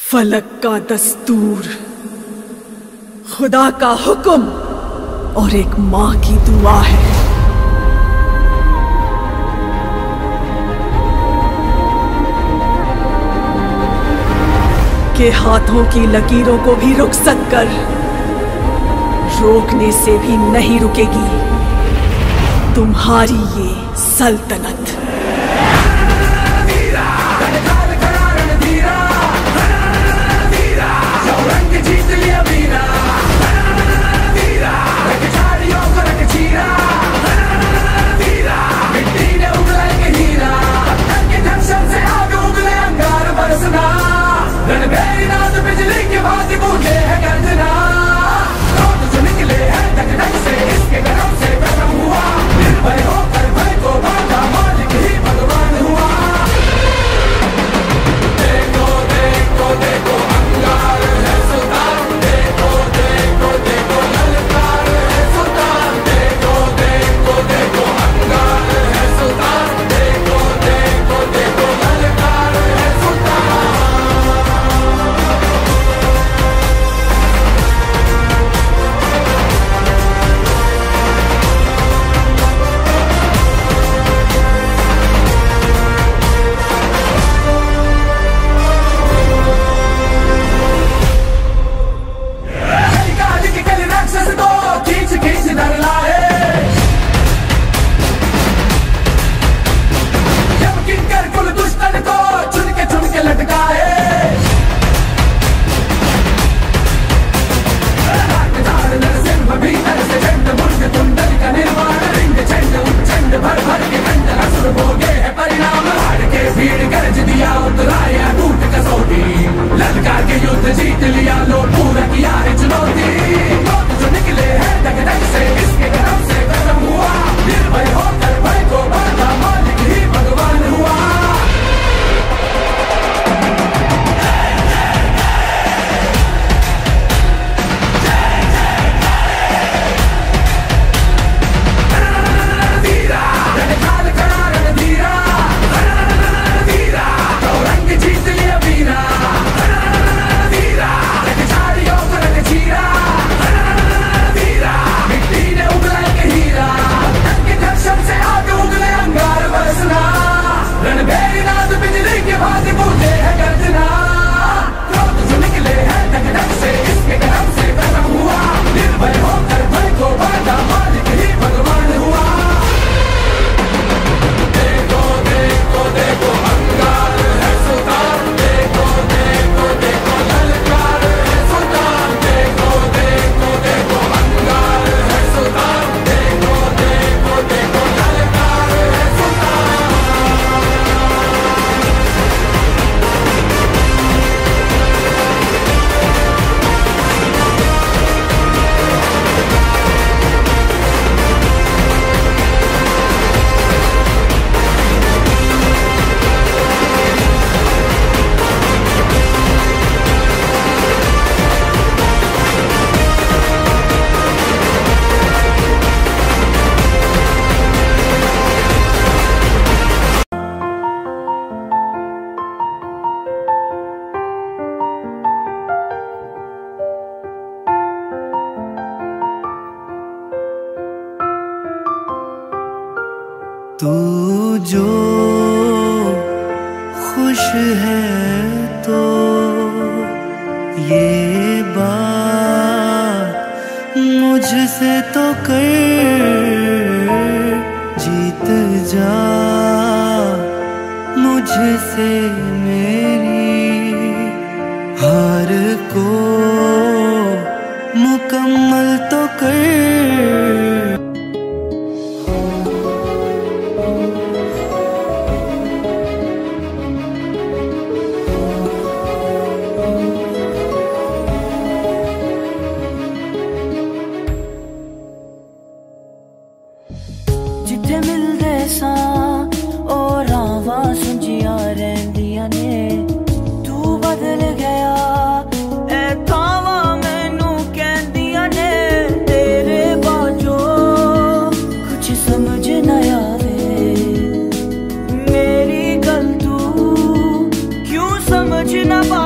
फलक का दस्तूर, खुदा का हुक्म और एक माँ की दुआ है। के हाथों की लकीरों को भी रुखसत कर, रोकने से भी नहीं रुकेगी तुम्हारी ये सल्तनत। तू जो खुश है तो ये बात मुझसे तो कर, जीत जा मुझसे मेरी हार को मुकम्मल तो कर। जिथे मिलदे सा ओ रावा सुंजिया रहंदियां ने, तू बदल गया ए थावा मैनू कहंदियां ने। तेरे बाजो कुछ समझ न आवे, मेरी गल तू क्यों समझ न पा